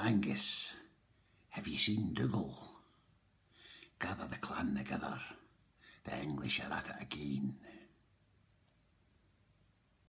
Angus, have you seen Dougal? Gather the clan together, the English are at it again.